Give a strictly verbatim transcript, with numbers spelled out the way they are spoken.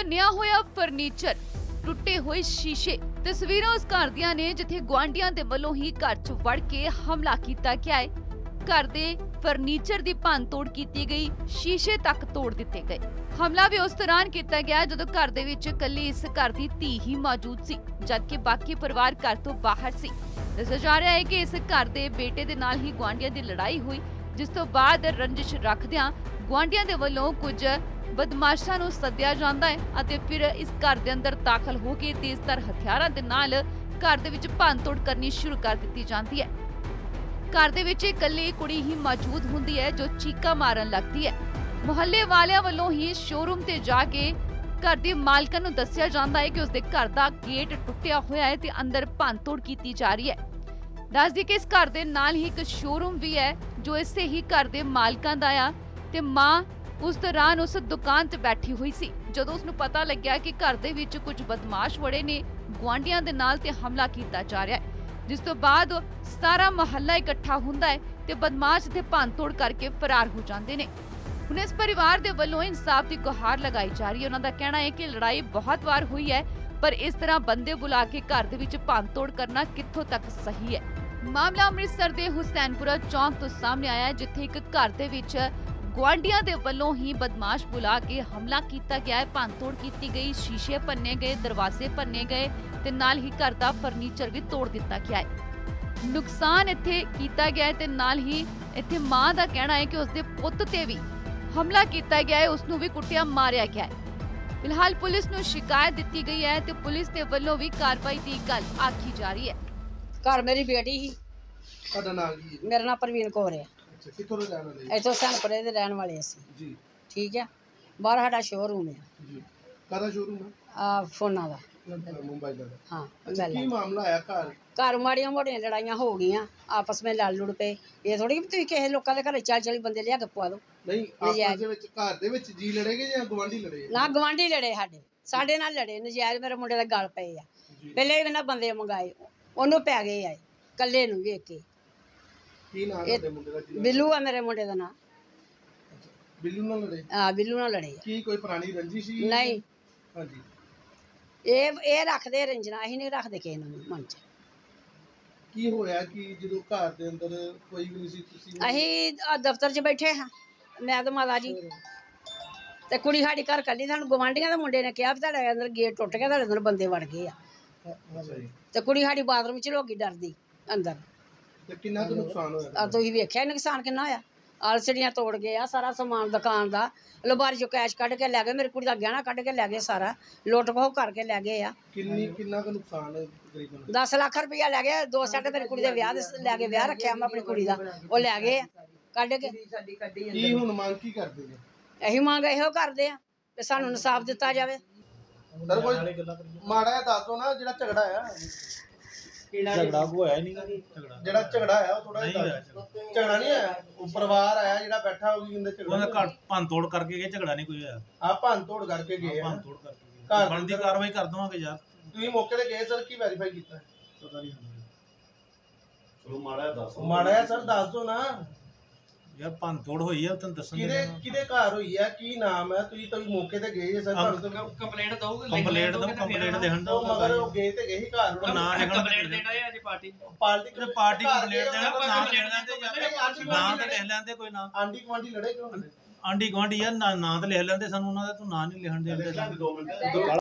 ਭੰਨਿਆ ਹੋਇਆ ਫਰਨੀਚਰ, ਟੁੱਟੇ ਹੋਏ ਸ਼ੀਸ਼ੇ। ਤਸਵੀਰਾਂ ਉਸ ਘਰ ਦੀਆਂ ਨੇ ਜਿੱਥੇ ਗੁਆਂਢੀਆਂ ਦੇ ਵੱਲੋਂ ਹੀ ਘਰ 'ਚ ਵੜ ਕੇ ਹਮਲਾ ਕੀਤਾ ਗਿਆ ਹੈ। ਘਰ ਦੇ ਫਰਨੀਚਰ ਦੀ ਭੰਨ-ਤੋੜ ਕੀਤੀ ਗਈ, ਸ਼ੀਸ਼ੇ ਤੱਕ ਤੋੜ ਦਿੱਤੇ ਗਏ। ਹਮਲਾ ਵੀ ਉਸ ਦੌਰਾਨ ਕੀਤਾ ਗਿਆ ਜਦੋਂ ਘਰ ਦੇ ਵਿੱਚ ਇਕੱਲੀ ਇਸ ਘਰ ਦੀ ਧੀ ਹੀ ਮੌਜੂਦ ਸੀ, ਜਦਕਿ ਬਾਕੀ ਪਰਿਵਾਰ ਘਰ ਤੋਂ ਬਾਹਰ ਸੀ। ਦੱਸਿਆ ਜਾ ਰਿਹਾ ਹੈ ਕਿ ਇਸ ਘਰ ਦੇ ਬੇਟੇ ਦੇ ਨਾਲ ਹੀ ਗੁਆਂਢੀਆਂ ਦੀ ਲੜਾਈ ਹੋਈ, ਜਿਸ ਤੋਂ ਬਾਅਦ ਰੰਜਿਸ਼ ਰੱਖਦਿਆਂ ਗੁਆਂਢੀਆਂ ਦੇ ਵੱਲੋਂ ਕੁਝ ਬਦਮਾਸ਼ਾਂ ਨੂੰ ਸੱਦਿਆ ਜਾਂਦਾ ਹੈ ਅਤੇ ਫਿਰ ਇਸ ਘਰ ਦੇ ਅੰਦਰ ਦਾਖਲ ਹੋ ਕੇ ਤੇਜ਼ਧਾਰ ਹਥਿਆਰਾਂ ਦੇ ਨਾਲ ਘਰ ਦੇ ਵਿੱਚ ਭੰਨ-ਤੋੜ ਕਰਨੀ ਸ਼ੁਰੂ ਕਰ ਦਿੱਤੀ ਜਾਂਦੀ ਹੈ। ਘਰ ਦੇ ਵਿੱਚ ਇਕੱਲੀ ਕੁੜੀ ਹੀ ਮੌਜੂਦ ਹੁੰਦੀ ਹੈ ਜੋ ਚੀਕਾਂ ਮਾਰਨ ਲੱਗਦੀ ਹੈ। ਮੁਹੱਲੇ ਵਾਲਿਆਂ ਵੱਲੋਂ ਹੀ ਸ਼ੋਰੂਮ ਤੇ ਜਾ ਕੇ ਘਰ ਦੀ ਮਾਲਕਣ ਨੂੰ ਦੱਸਿਆ ਜਾਂਦਾ ਹੈ ਕਿ ਉਸਦੇ ਘਰ ਦਾ ਗੇਟ ਟੁੱਟਿਆ ਹੋਇਆ ਹੈ ਤੇ ਅੰਦਰ ਭੰਨ-ਤੋੜ ਕੀਤੀ ਜਾ ਰਹੀ ਹੈ। ਦੱਸ ਦਈਏ ਕਿ ਇਸ ਘਰ ਦੇ ਨਾਲ ਹੀ ਇੱਕ ਸ਼ੋਰੂਮ ਵੀ ਹੈ ਜੋ ਇਸੇ ਹੀ ਘਰ ਦੇ ਮਾਲਕਾਂ ਦਾ ਆ ਤੇ ਮਾਂ ਉਸ ਦੌਰਾਨ ਉਸ ਦੁਕਾਨ ਤੇ ਬੈਠੀ ਹੋਈ ਸੀ ਜਦੋਂ ਉਸ ਨੂੰ ਪਤਾ ਲੱਗਿਆ ਕਿ ਘਰ ਦੇ ਵਿੱਚ ਕੁਝ ਬਦਮਾਸ਼ ਵੜੇ ਨੇ, ਗੁਆਂਢੀਆਂ ਦੇ ਨਾਲ ਤੇ ਹਮਲਾ ਕੀਤਾ ਜਾ ਰਿਹਾ ਹੈ, ਜਿਸ ਤੋਂ ਬਾਅਦ ਸਾਰਾ ਮੁਹੱਲਾ ਇਕੱਠਾ ਹੁੰਦਾ ਹੈ ਤੇ ਬਦਮਾਸ਼ ਤੇ ਭੰਨ-ਤੋੜ ਕਰਕੇ ਫਰਾਰ ਹੋ ਜਾਂਦੇ ਨੇ। ਹੁਣ ਇਸ ਪਰਿਵਾਰ ਦੇ ਵੱਲੋਂ ਇਨਸਾਫ ਦੀ ਗੁਹਾਰ ਲਗਾਈ ਜਾ ਰਹੀ ਹੈ। ਉਹਨਾਂ ਦਾ ਕਹਿਣਾ ਹੈ ਕਿ ਲੜਾਈ ਬਹੁਤ ਵਾਰ ਹੋਈ ਹੈ, ਪਰ ਇਸ ਤਰ੍ਹਾਂ ਬੰਦੇ ਬੁਲਾ ਕੇ ਘਰ ਦੇ ਵਿੱਚ ਭੰਨ-ਤੋੜ ਕਰਨਾ ਕਿੱਥੋਂ ਤੱਕ ਸਹੀ ਹੈ। ਮਾਮਲਾ ਅੰਮ੍ਰਿਤਸਰ ਦੇ ਹੁਸੈਨਪੁਰਾ ਚੌਂਕ ਤੋਂ ਸਾਹਮਣੇ ਆਇਆ ਹੈ, ਜਿੱਥੇ ਇੱਕ ਘਰ ਦੇ ਵਿੱਚ ਗੁਆਂਢੀਆਂ ਦੇ ਵੱਲੋਂ ਹੀ ਬਦਮਾਸ਼ ਬੁਲਾ ਕੇ ਹਮਲਾ ਕੀਤਾ ਗਿਆ ਹੈ, ਭੰਨ-ਤੋੜ ਕੀਤੀ ਗਈ, ਸ਼ੀਸ਼ੇ ਭੰਨੇ ਗਏ, ਦਰਵਾਜ਼ੇ ਭੰਨੇ ਗਏ ਤੇ ਨਾਲ ਹੀ ਘਰ ਦਾ ਫਰਨੀਚਰ ਵੀ ਤੋੜ ਦਿੱਤਾ ਗਿਆ ਹੈ। ਨੁਕਸਾਨ ਇੱਥੇ ਕੀਤਾ ਗਿਆ ਹੈ ਤੇ ਨਾਲ ਹੀ ਇੱਥੇ ਮਾਂ ਦਾ ਕਹਿਣਾ ਹੈ ਕਿ ਉਸਦੇ ਪੁੱਤ ਤੇ ਵੀ ਹਮਲਾ ਕੀਤਾ ਗਿਆ ਹੈ, ਉਸ ਨੂੰ ਵੀ ਕੁੱਟਿਆ ਮਾਰਿਆ ਗਿਆ ਹੈ। ਫਿਲਹਾਲ ਪੁਲਿਸ ਨੂੰ ਸ਼ਿਕਾਇਤ ਦਿੱਤੀ ਗਈ ਹੈ ਤੇ ਪੁਲਿਸ ਦੇ ਵੱਲੋਂ ਵੀ ਕਾਰਵਾਈ ਦੀ ਗੱਲ ਆਖੀ ਜਾ ਰਹੀ ਹੈ। ਘਰ ਮੇਰੀ ਬੇਟੀ ਹੀ। ਤੁਹਾਡਾ ਨਾਮ ਕੀ ਹੈ? ਮੇਰਾ ਨਾਮ ਪ੍ਰਵੀਨ ਕੌਰ ਹੈ। ਅੱਛਾ, ਕਿੱਥੋਂ ਦੇ ਰਹਿਣ ਵਾਲੇ? ਇੱਥੋਂ ਸਨਪੁਰੇ ਦੇ ਰਹਿਣ ਵਾਲੇ ਅਸੀਂ ਜੀ। ਠੀਕ ਹੈ। ਬਾਹਰ ਸਾਡਾ ਸ਼ੋਰੂਮ ਹੈ ਜੀ। ਕਾਹਦਾ ਸ਼ੋਰੂਮ ਹੈ? ਆ ਫੋਨਾਂ ਦਾ। ਮੁੰਬਈ ਦਾ। ਹਾਂ। ਅੱਛਾ, ਕੀ ਮਾਮਲਾ ਆਇਆ ਘਰ? ਘਰ ਮਾੜੀਆਂ ਮੋੜੀਆਂ ਲੜਾਈਆਂ ਹੋ ਗਈਆਂ, ਆਪਸ ਵਿੱਚ ਲੜ ਲੁੜ ਪਏ। ਇਹ ਥੋੜੀ ਕਿ ਤੁਸੀਂ ਕਿਸੇ ਲੋਕਾਂ ਦੇ ਘਰੇ ਚਾਲੀ ਚਾਲੀ ਬੰਦੇ ਲਿਆ ਕੇ ਪਵਾ ਦਿਓ। ਨਹੀਂ, ਆਪਸ ਦੇ ਵਿੱਚ ਘਰ ਦੇ ਵਿੱਚ ਜੀ ਲੜੇਗੇ ਜਾਂ ਗਵਾਂਢੀ ਲੜੇ? ਨਾ, ਗਵਾਂਢੀ ਲੜੇ। ਸਾਡੇ ਸਾਡੇ ਨਾਲ ਲੜੇ ਨਜਾਇਜ਼। ਮੇਰੇ ਮੁੰਡੇ ਦਾ ਗਲ ਪਏ ਆ। ਪਹਿਲੇ ਵੀ ਇਹਨਾਂ ਬੰਦੇ ਮੰਗਾਏ, ਉਹਨੂੰ ਪੈ ਗਏ ਆ ਕੱਲੇ ਨੂੰ ਵੇਖ ਕੇ। ਕੀ ਨਾਮ ਹੈ ਮੁੰਡੇ ਦਾ? ਬਿੱਲੂ ਆ ਮੇਰੇ ਮੁੰਡੇ ਦਾ ਨਾਮ। ਬਿੱਲੂ ਨਾਲ ਲੜੇ? ਹਾਂ, ਬਿੱਲੂ ਨਾਲ ਲੜੇ। ਕੀ ਕੋਈ ਪੁਰਾਣੀ ਰੰਜਿਸ਼ ਸੀ? ਨਹੀਂ। ਹਾਂਜੀ। ਇਹ ਇਹ ਰੱਖਦੇ ਰੰਜਨਾ, ਅਸੀਂ ਨਹੀਂ ਰੱਖਦੇ ਕਿਸੇ ਨੂੰ ਮਨ ਚ। ਕੀ ਹੋਇਆ ਕਿ ਜਦੋਂ ਘਰ ਦੇ ਅੰਦਰ ਕੋਈ ਵੀ ਨਹੀਂ ਸੀ, ਤੁਸੀਂ? ਅਸੀਂ ਦਫ਼ਤਰ 'ਚ ਬੈਠੇ ਹਾਂ, ਮੈਂ ਤੇ ਮਾਤਾ ਜੀ ਤੇ ਕੁੜੀ ਸਾਡੀ ਘਰ ਕੱਲੀ। ਸਾਨੂੰ ਗਵਾਂਢੀਆਂ ਦੇ ਮੁੰਡੇ ਨੇ ਕਿਹਾ ਵੀ ਤੁਹਾਡੇ ਅੰਦਰ ਗੇਟ ਟੁੱਟ ਗਿਆ, ਤੁਹਾਡੇ ਅੰਦਰ ਬੰਦੇ ਵੜ ਗਏ ਆ। ਤੇ ਕੁੜੀ ਸਾਡੀ ਬਾਥਰੂਮ 'ਚ ਲੋਕੀ ਡਰਦੀ ਅੰਦਰ। ਤੇ ਕਿੰਨਾ ਕੁ ਨੁਕਸਾਨ ਹੋਇਆ? ਤੁਸੀਂ ਵੇਖਿਆ ਨੁਕਸਾਨ ਕਿੰਨਾ ਹੋਇਆ। ਆਲਸੜੀਆਂ ਤੋੜ ਗਏ ਆ, ਸਾਰਾ ਸਮਾਨ ਦੁਕਾਨ ਦਾ। ਲਬਾਰੀ 'ਚੋਂ ਕੈਸ਼ ਕੱਢ ਕੇ ਲੈ ਗਏ, ਮੇਰੀ ਕੁੜੀ ਦਾ ਗਹਿਣਾ ਕੱਢ ਕੇ ਲੈ ਗਏ, ਸਾਰਾ ਲੁੱਟ ਖੋਹ ਕਰਕੇ ਲੈ ਗਏ ਆ। ਕਿੰਨੀ ਕਿੰਨਾ ਕੁ ਨੁਕਸਾਨ ਹੈ ਤਕਰੀਬਨ? ਦਸ ਲੱਖ ਰੁਪਈਆ ਲੈ ਗਏ। ਦੋ ਸੈੱਟ ਮੇਰੀ ਕੁੜੀ ਦੇ ਵਿਆਹ ਦੇ ਲੈ ਕੇ ਵਿਆਹ ਰੱਖਿਆ ਮੈਂ ਆਪਣੀ ਕੁੜੀ ਦਾ, ਉਹ ਲੈ ਗਏ ਆ ਕੱਢ ਕੇ। ਕੀ ਹੁਣ ਮੰਗ ਕੀ ਕਰਦੇ ਨੇ? ਅਸੀਂ ਮੰਗ ਇਹੋ ਕਰਦੇ ਆ ਕਿ ਸਾਨੂੰ ਇਨਸਾਫ ਦਿੱਤਾ ਜਾਵੇ। ਸਰ, ਕੋਈ ਮਾੜਾ ਜਿਹਾ ਦੱਸ ਦਿਓ ਨਾ ਜਿਹੜਾ ਝਗੜਾ ਆ। ਝਗੜਾ ਕੋ ਹੋਇਆ ਨਹੀਂ। ਝਗੜਾ ਜਿਹੜਾ ਝਗੜਾ ਆਇਆ ਉਹ ਥੋੜਾ ਜਿਹਾ ਝਗੜਾ ਨਹੀਂ ਆਇਆ। ਉਹ ਪਰਿਵਾਰ ਆਇਆ ਜਿਹੜਾ ਬੈਠਾ ਹੋ ਗਈ ਉਹਦੇ ਝਗੜਾ। ਉਹਨੇ ਘਰ ਭੰਨ ਤੋੜ ਕਰਕੇ ਗਏ, ਝਗੜਾ ਨਹੀਂ ਕੋਈ ਹੋਇਆ। ਆ ਭੰਨ ਤੋੜ ਕਰਕੇ ਗਏ ਆ। ਭੰਨ ਤੋੜ ਕਰਕੇ ਘਰ ਬਣਦੀ ਕਾਰਵਾਈ ਕਰ ਦਵਾਂਗੇ ਯਾਰ। ਤੁਸੀਂ ਮੌਕੇ ਤੇ ਗਏ ਸਰ, ਕੀ ਵੈਰੀਫਾਈ ਕੀਤਾ? ਪਤਾ ਨਹੀਂ। ਚਲੋ ਮਾੜਾ ਜਿਹਾ ਦੱਸੋ। ਮਾੜਾ ਜਿਹਾ ਸਰ ਦੱਸ ਦਿਓ ਨਾ ਯਾਰ। ਭੰਨ ਤੋੜ ਹੋਈ ਆ, ਤੁਹਾਨੂੰ ਦੱਸਣ ਕਿਹਦੇ ਕਿਹਦੇ ਘਰ ਹੋਈ ਆ, ਕੀ ਨਾਮ ਹੈ? ਤੁਸੀਂ ਤਾਂ ਮੌਕੇ ਤੇ ਗਏ ਜੇ ਸਰ। ਤੁਹਾਨੂੰ ਤਾਂ ਕੰਪਲੇਂਟ ਦਊਗੇ? ਕੰਪਲੇਂਟ ਦੋ, ਕੰਪਲੇਂਟ ਦੇਣ ਦਾ। ਉਹ ਮਗਰ ਉਹ ਗਏ ਤੇ ਗਏ ਹੀ ਘਰ ਉਹ ਨਾਂ ਲਿਖਣ ਕੰਪਲੇਂਟ ਦੇਣਾ ਹੈ ਅੱਜ ਪਾਰਟੀ ਪਾਰਟੀ ਤੇ ਪਾਰਟੀ ਕੰਪਲੇਂਟ ਦੇਣਾ, ਕੋਈ ਨਾਮ ਲਿਖ ਲੈਂਦੇ ਆਂਢੀ ਨਾਂ ਤੇ ਲਿਖ ਲੈਂਦੇ, ਕੋਈ ਨਾਂ। ਆਂਢੀ ਗੁਆਂਢੀ ਲੜੇ ਕਿਉਂ? ਆਂਢੀ ਗੁਆਂਢੀ ਯਾਰ ਨਾਂ ਤੇ ਲਿਖ ਲੈਂਦੇ, ਸਾਨੂੰ ਉਹਨਾਂ ਦਾ ਤੂੰ ਨਾਂ ਨਹੀਂ ਲਿਖਣ ਦੇ। ਦੋ ਮਿੰਟ